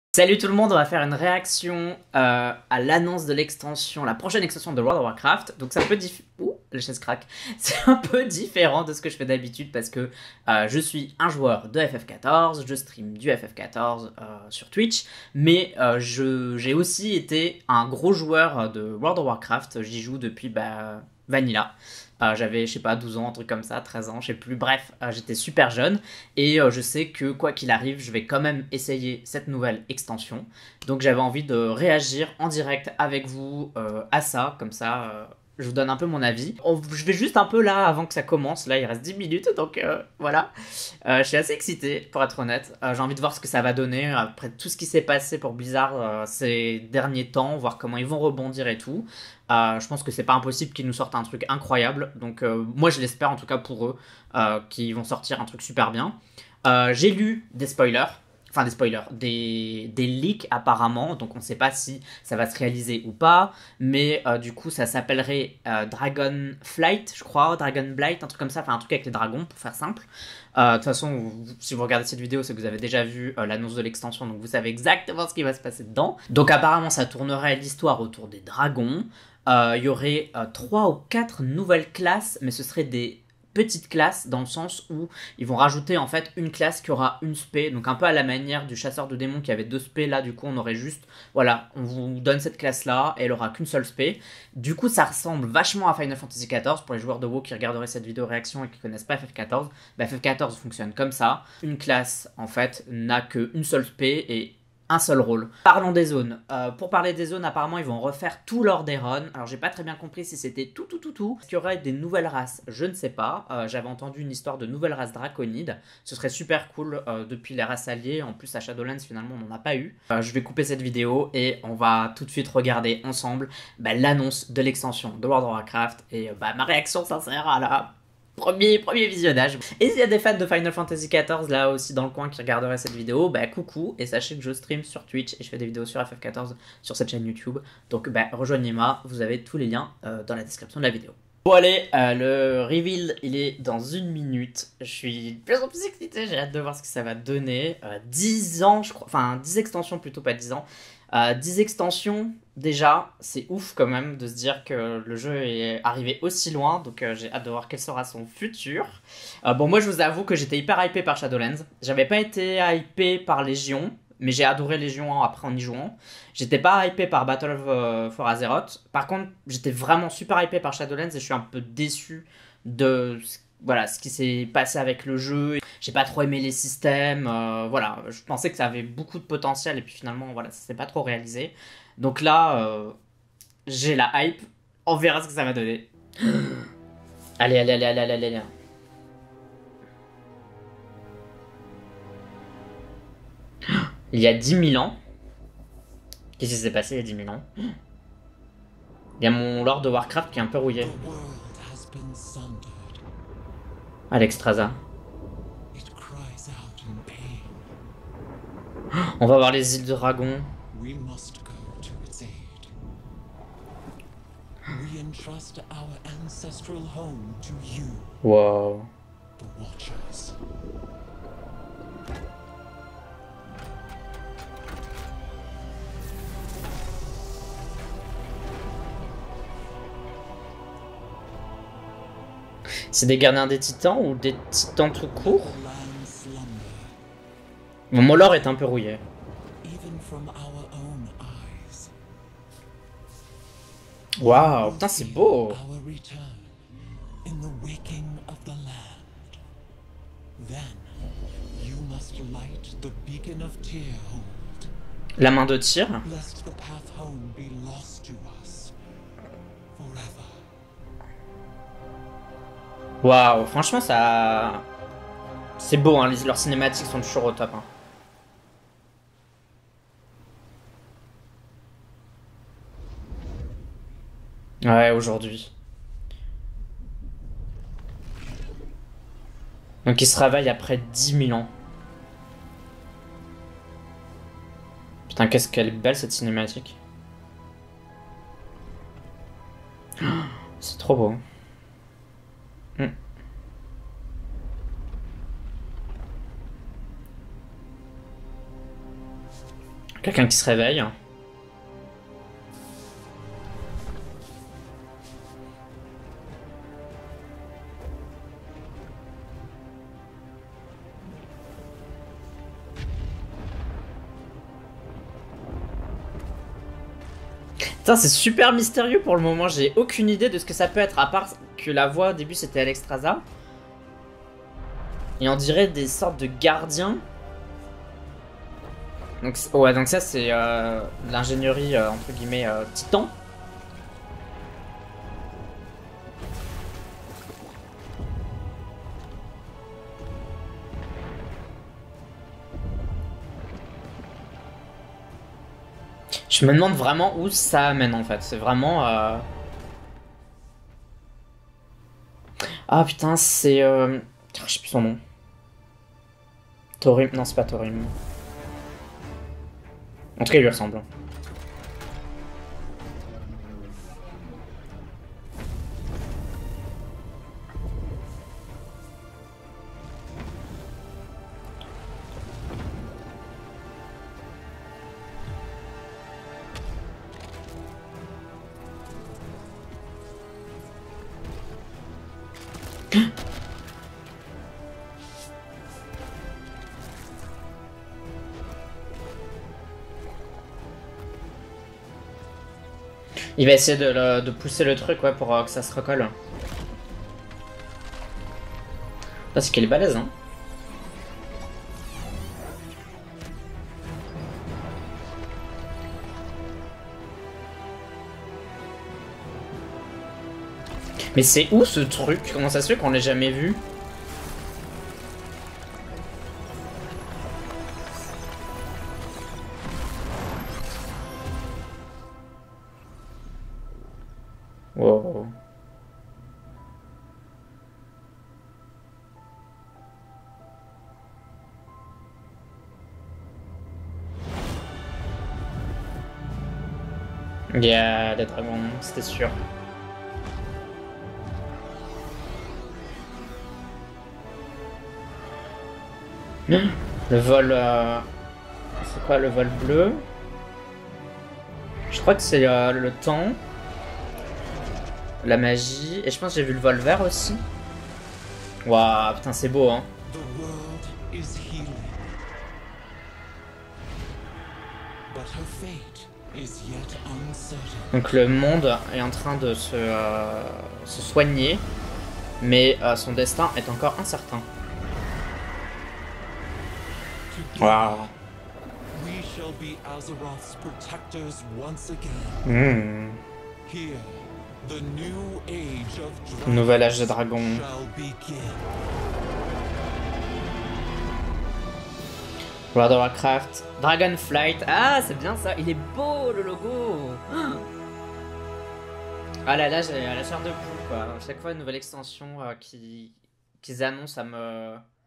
Salut tout le monde, on va faire une réaction à l'annonce de l'extension, la prochaine extension de World of Warcraft. Donc c'est un peu différent. Ouh, la chaise craque. C'est un peu différent de ce que je fais d'habitude parce que je suis un joueur de FF14, je stream du FF14 sur Twitch, mais j'ai aussi été un gros joueur de World of Warcraft. J'y joue depuis Vanilla. J'avais, je sais pas, 12 ans, un truc comme ça, 13 ans, je sais plus. Bref, j'étais super jeune et je sais que quoi qu'il arrive, je vais quand même essayer cette nouvelle extension. Donc j'avais envie de réagir en direct avec vous à ça, comme ça je vous donne un peu mon avis. Je vais juste un peu là avant que ça commence, là il reste 10 minutes, donc voilà. Je suis assez excité pour être honnête. J'ai envie de voir ce que ça va donner après tout ce qui s'est passé pour Blizzard ces derniers temps, voir comment ils vont rebondir et tout. Je pense que c'est pas impossible qu'ils nous sortent un truc incroyable, donc moi je l'espère en tout cas pour eux, qu'ils vont sortir un truc super bien. J'ai lu des spoilers, enfin des leaks apparemment, donc on sait pas si ça va se réaliser ou pas, mais du coup ça s'appellerait Dragonflight, je crois, Dragonblight, un truc comme ça, enfin un truc avec les dragons pour faire simple. De toute façon, si vous regardez cette vidéo, c'est que vous avez déjà vu l'annonce de l'extension, donc vous savez exactement ce qui va se passer dedans. Donc apparemment ça tournerait l'histoire autour des dragons. Il y aurait 3 ou 4 nouvelles classes, mais ce seraient des petites classes dans le sens où ils vont rajouter en fait une classe qui aura une spé, donc un peu à la manière du chasseur de démons qui avait 2 spés. Là du coup on aurait juste, voilà, on vous donne cette classe là et elle aura qu'une seule spé. Du coup ça ressemble vachement à Final Fantasy XIV pour les joueurs de WoW qui regarderaient cette vidéo réaction et qui connaissent pas FF14. FF14 fonctionne comme ça, une classe en fait n'a qu'une seule spé et un seul rôle. Parlons des zones. Pour parler des zones, apparemment, ils vont refaire tout Lordaeron. Alors, j'ai pas très bien compris si c'était tout. Est-ce qu'il y aurait des nouvelles races? Je ne sais pas. J'avais entendu une histoire de nouvelles races draconides. Ce serait super cool depuis les races alliées. En plus, à Shadowlands, finalement, on n'en a pas eu. Je vais couper cette vidéo et on va tout de suite regarder ensemble l'annonce de l'extension de World of Warcraft et ma réaction sincère à la premier visionnage. Et s'il y a des fans de Final Fantasy XIV là aussi dans le coin qui regarderaient cette vidéo, coucou, et sachez que je stream sur Twitch et je fais des vidéos sur FF14 sur cette chaîne YouTube. Donc rejoignez-moi, vous avez tous les liens dans la description de la vidéo. Bon allez, le reveal il est dans 1 minute. Je suis de plus en plus excité, j'ai hâte de voir ce que ça va donner. 10 ans je crois, enfin 10 extensions plutôt, pas 10 ans. 10 extensions, déjà, c'est ouf quand même de se dire que le jeu est arrivé aussi loin, donc j'ai hâte de voir quel sera son futur. Bon, moi je vous avoue que j'étais hyper hypé par Shadowlands. J'avais pas été hypé par Légion, mais j'ai adoré Légion après en y jouant. J'étais pas hypé par Battle for Azeroth. Par contre, j'étais vraiment super hypé par Shadowlands et je suis un peu déçu de ce qui s'est passé avec le jeu. J'ai pas trop aimé les systèmes, voilà, je pensais que ça avait beaucoup de potentiel et puis finalement voilà, ça s'est pas trop réalisé. Donc là, j'ai la hype, on verra ce que ça va donner. Allez. Il y a 10 000 ans. Qu'est-ce qui s'est passé il y a 10 000 ans? Il y a mon Lord de Warcraft qui est un peu rouillé. Alexstrasza. On va voir les îles de Dragon. Wow. C'est des gardiens des titans ou des titans tout court? Bon, mon lore est un peu rouillé. Waouh, putain, c'est beau. La main de tir. Waouh, franchement, ça... C'est beau, hein, leurs cinématiques sont toujours au top. Hein. Ouais, aujourd'hui. Donc il se réveille après 10 000 ans. Putain, qu'est-ce qu'elle est belle cette cinématique. C'est trop beau. Quelqu'un qui se réveille. Putain, c'est super mystérieux pour le moment, j'ai aucune idée de ce que ça peut être, à part que la voix au début c'était Alexstrasza. Et on dirait des sortes de gardiens. Donc, ouais, donc ça c'est l'ingénierie entre guillemets titan. Je me demande vraiment où ça amène en fait. C'est vraiment. Ah putain, c'est. Je sais plus son nom. Thorim. Non, c'est pas Thorim. En tout cas, il lui ressemble. Il va essayer de pousser le truc, ouais, pour que ça se recolle. Ah, c'est qu'elle est balèze, hein. Mais c'est où ce truc? Comment ça se fait qu'on l'ait jamais vu? Wow. Il y a des dragons, c'était sûr. Le vol... C'est quoi le vol bleu? Je crois que c'est le temps. La magie. Et je pense que j'ai vu le vol vert aussi. Waouh, putain, c'est beau, hein. Donc le monde est en train de se soigner, mais son destin est encore incertain. Waouh. Nouvel âge de dragon. World of Warcraft. Dragonflight. Ah, c'est bien ça. Il est beau le logo. Ah là là, j'ai la chair de poule quoi. À chaque fois une nouvelle extension qu'ils annoncent, ça me...